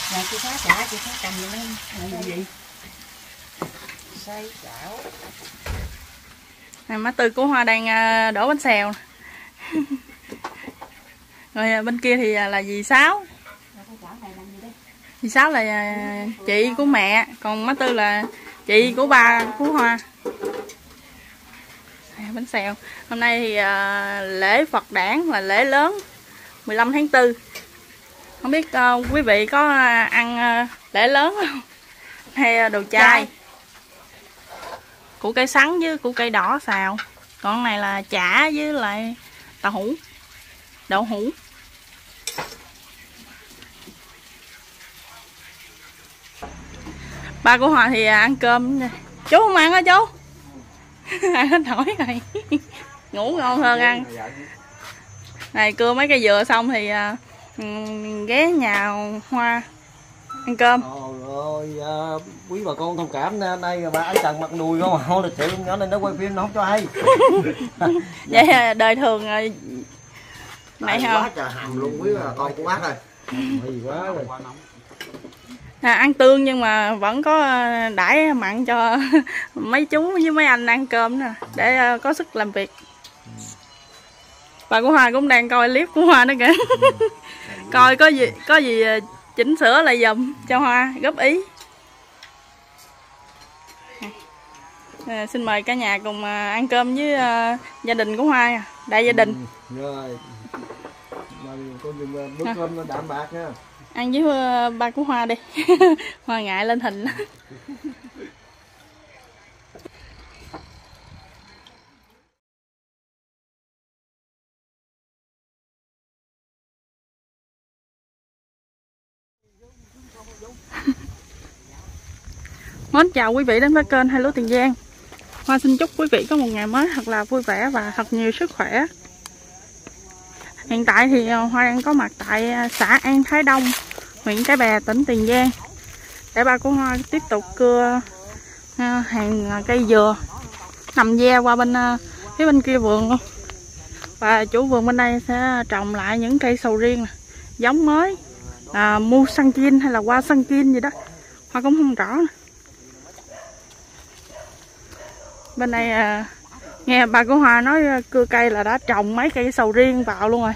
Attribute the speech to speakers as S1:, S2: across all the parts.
S1: Rồi chị phá chả, chị phá cầm vậy lên. Là gì? Xay chảo.
S2: Này, má Tư của Hoa đang đổ bánh xèo. Rồi bên kia thì là dì Sáu. Dì Sáu là chị của mẹ, còn má Tư là chị của ba của Hoa. Bánh xèo. Hôm nay thì lễ Phật đản là lễ lớn 15 tháng 4. Không biết quý vị có ăn lễ lớn không? Hay đồ chay? Củ cây sắn với củ cây đỏ xào. Còn này là chả với lại tàu hũ, đậu hũ. Ba của Hòa thì ăn cơm. Chú không ăn hả chú? Ăn hết nổi rồi. Ngủ ngon hơn ăn. Này cưa mấy cây dừa xong thì ghé nhà Hoa ăn cơm.
S3: Ôi quý bà con thông cảm nha, đây bà ấy Trần mặt đùi không không lịch sự nhỏ nên nó quay phim nó không cho hay.
S2: Vậy đời thường này hả?
S3: Quá trời hầm luôn quý bà con của bác ơi. Gì quá rồi.
S2: Ăn tương nhưng mà vẫn có đãi mặn cho mấy chú với mấy anh ăn cơm nè, để có sức làm việc. Bà của Hoa cũng đang coi clip của Hoa đó kìa. Coi có gì chỉnh sửa lại giùm cho Hoa, góp ý. Xin mời cả nhà cùng ăn cơm với gia đình của Hoa, đại gia đình.
S3: Rồi. Con dùng bữa cơm nó đạm bạc nha.
S2: Ăn với ba của Hoa đi. Hoa ngại lên hình. Mến chào quý vị đến với kênh Hello Tiền Giang. Hoa xin chúc quý vị có một ngày mới thật là vui vẻ và thật nhiều sức khỏe. Hiện tại thì Hoa đang có mặt tại xã An Thái Đông, huyện Cái Bè, tỉnh Tiền Giang, để ba của Hoa tiếp tục cưa hàng cây dừa nằm ve qua phía bên kia vườn luôn. Và chủ vườn bên đây sẽ trồng lại những cây sầu riêng này, giống mới là Mu Sang Kin hay là Hoa Sang Kin gì đó, Hoa cũng không rõ. Bên đây nghe bà của Hoa nói cưa cây là đã trồng mấy cây sầu riêng vào luôn rồi.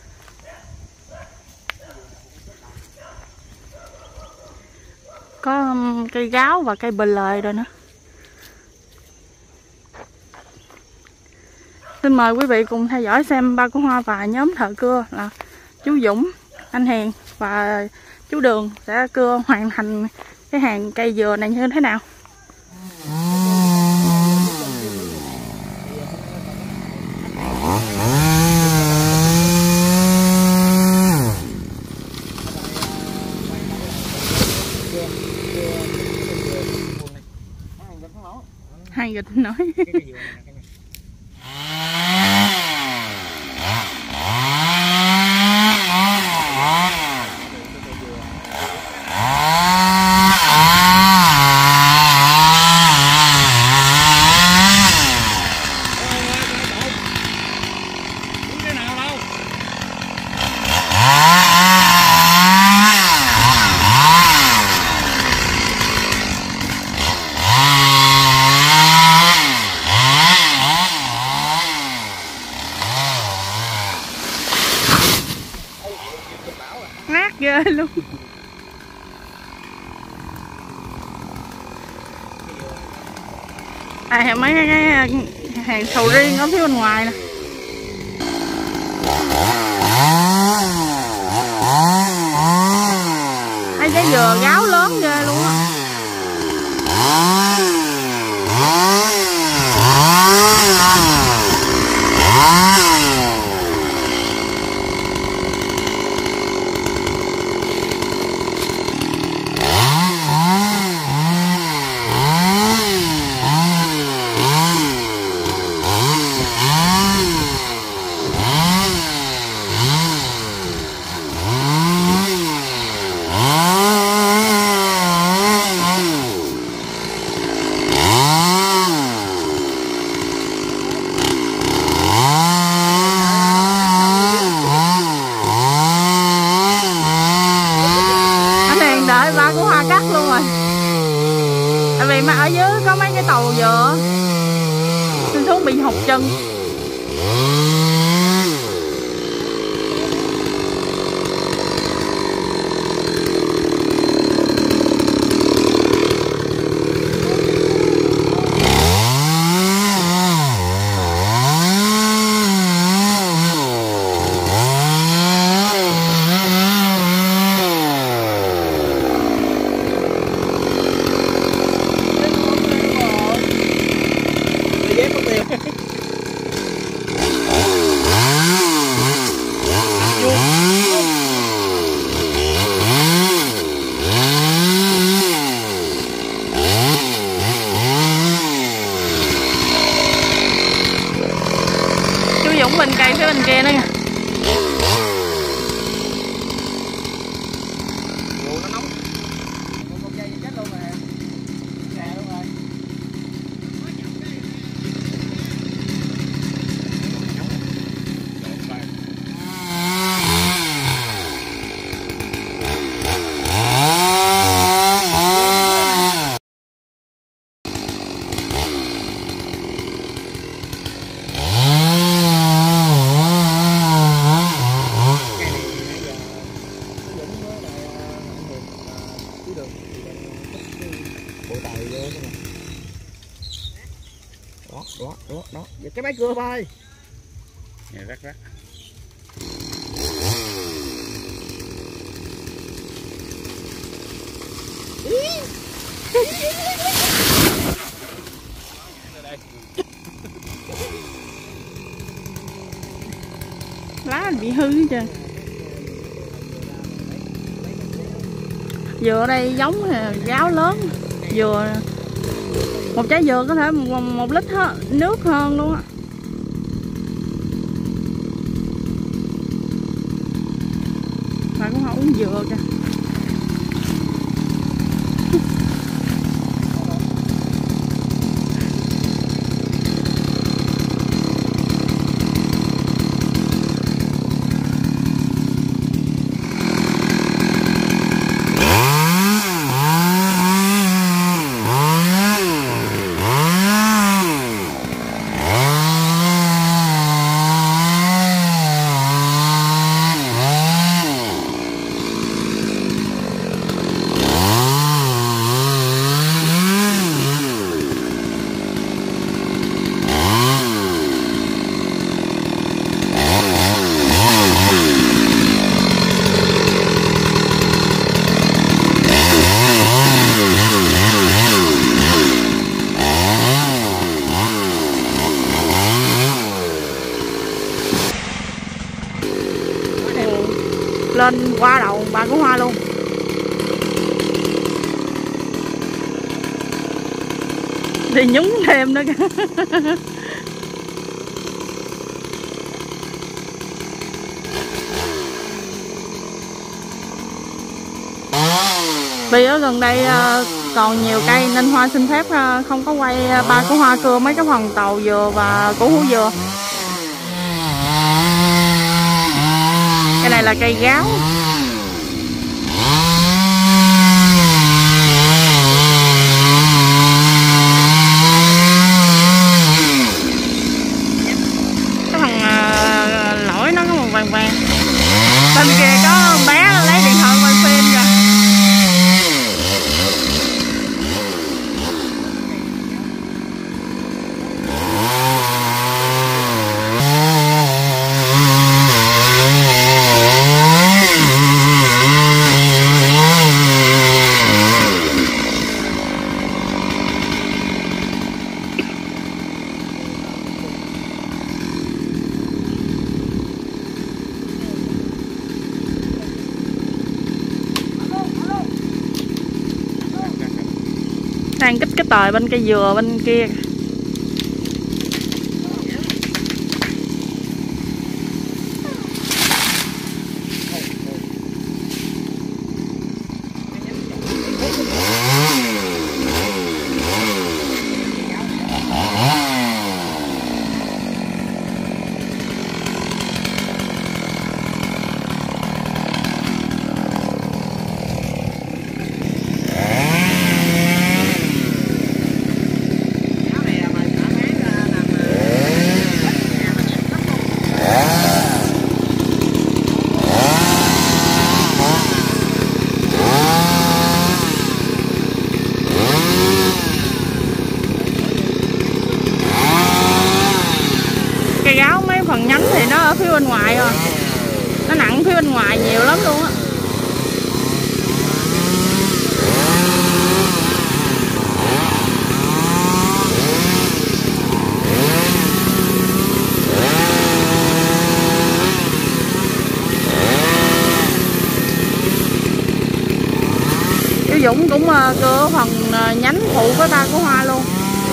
S2: Có cây gáo và cây bờ lời rồi nữa. Xin mời quý vị cùng theo dõi xem ba của Hoa và nhóm thợ cưa là chú Dũng, anh Hiền và chú Đường sẽ cưa hoàn thành cái hàng cây dừa này như thế nào. Hai nghịch nói. Nát ghê luôn. Mấy cái hàng sầu riêng ở phía bên ngoài nè. Hai trái dừa gáo lớn ghê luôn á. tàu giờ Xin xuống bị hụt chân. Dũng bên cây phía bên kia nữa nha.
S3: Đó, giờ cái máy cưa bay.
S1: Nè rắc.
S2: Lá bị hư hết trơn. Dừa ở đây giống gáo lớn. Dừa một trái dừa có thể 1 lít nước hơn luôn á. Mà cũng không uống dừa kìa. Lên qua đầu bà của Hoa luôn. Đi nhúng thêm nữa kìa. Vì ở gần đây còn nhiều cây nên Hoa xin phép không có quay ba của Hoa cưa mấy cái phần tàu dừa và củ hú dừa. Cái này là cây gáo. Cái thằng lỗi nó có một vàng vàng. Bên kia có bé lấy điện thoại quay phim kìa. Đang kích cái tời bên cây dừa bên kia. ngoài rồi, nó nặng phía bên ngoài nhiều lắm luôn á. Chú Dũng cũng cưa phần nhánh phụ của ta của Hoa luôn.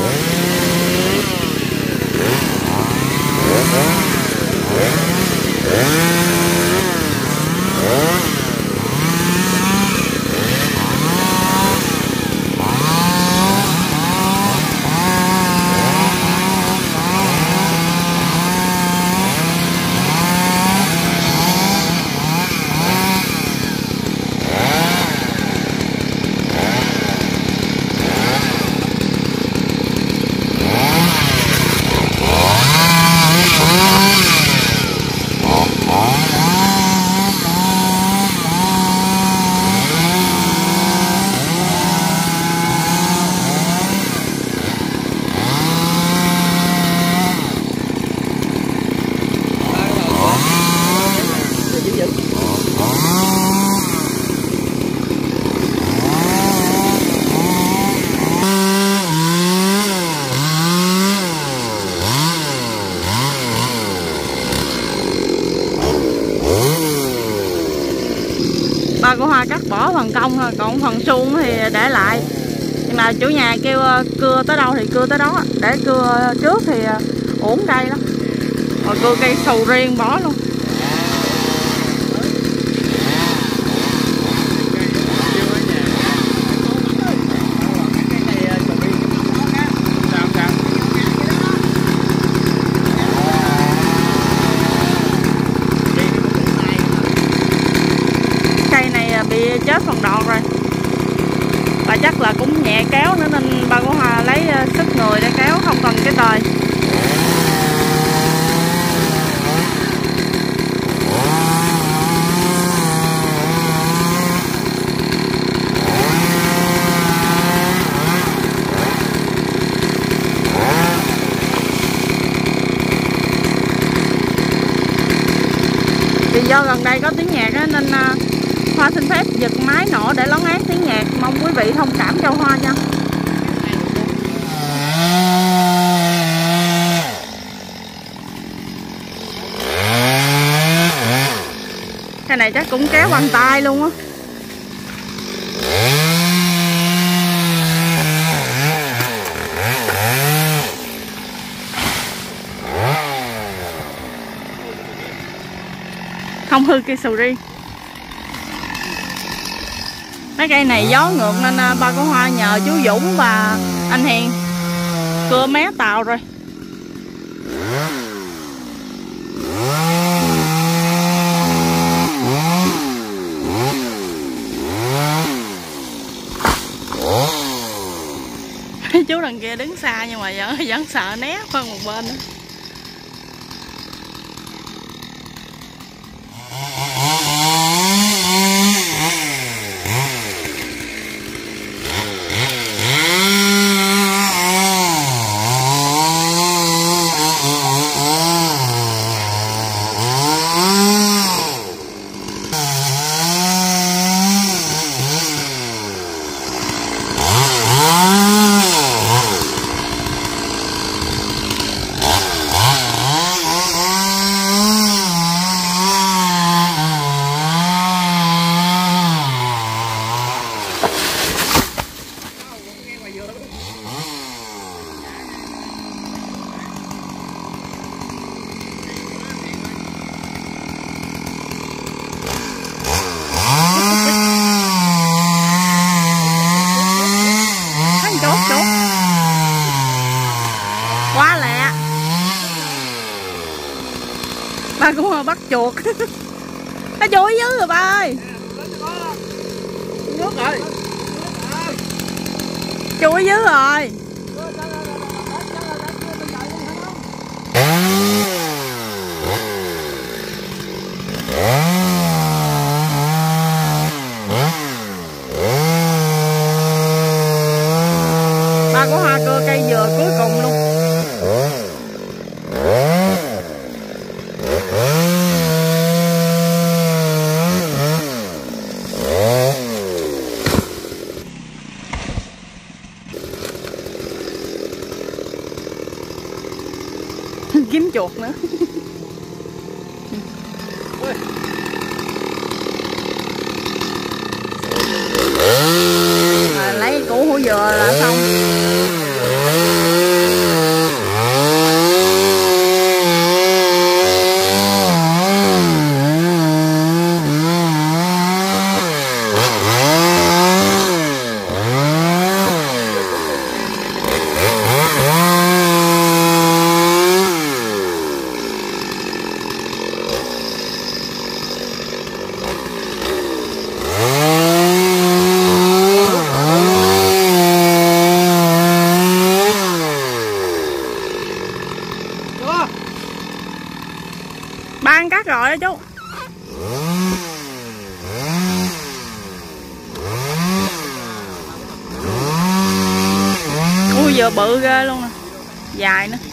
S2: Ba của Hoa cắt bỏ phần công thôi, còn phần suông thì để lại. Nhưng mà chủ nhà kêu cưa tới đâu thì cưa tới đó, để cưa trước thì uổng cây lắm. Rồi cưa cây sầu riêng bỏ luôn. Bị chết phần đọt rồi, và chắc là cũng nhẹ kéo nữa nên ba của Hoa lấy sức người để kéo, không cần cái tời. Vì do gần đây có tiếng nhạc á, nên Hoa xin phép giật máy nổ để lấn át tiếng nhạc, mong quý vị thông cảm cho Hoa nha. Cái này chắc cũng kéo bằng tay luôn á. Không hư cây sầu riêng. Mấy cây này gió ngược nên ba của Hoa nhờ chú Dũng và anh Hiền cưa mé tàu rồi. Chú đằng kia đứng xa nhưng mà vẫn sợ né qua một bên nữa. Ba cũng bắt chuột. Nó chui dưới rồi ba ơi.
S1: Nước rồi.
S2: Chui dưới rồi. Ba của Hoa cưa cây dừa cuối cùng luôn. chuột nữa. Lấy củ hủ dừa là xong. Ba ăn cắt rồi đó chú. Ui giờ bự ghê luôn nè, dài nữa.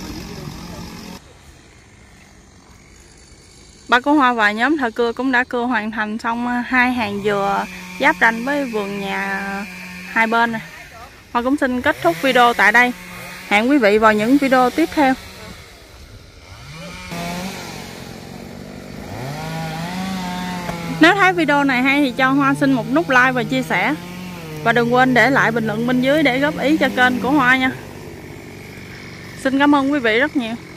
S2: Ba của Hoa và nhóm thợ cưa cũng đã cưa hoàn thành xong 2 hàng dừa giáp ranh với vườn nhà hai bên này. Hoa cũng xin kết thúc video tại đây. Hẹn quý vị vào những video tiếp theo. Nếu thấy video này hay thì cho Hoa xin một nút like và chia sẻ. Và đừng quên để lại bình luận bên dưới để góp ý cho kênh của Hoa nha. Xin cảm ơn quý vị rất nhiều.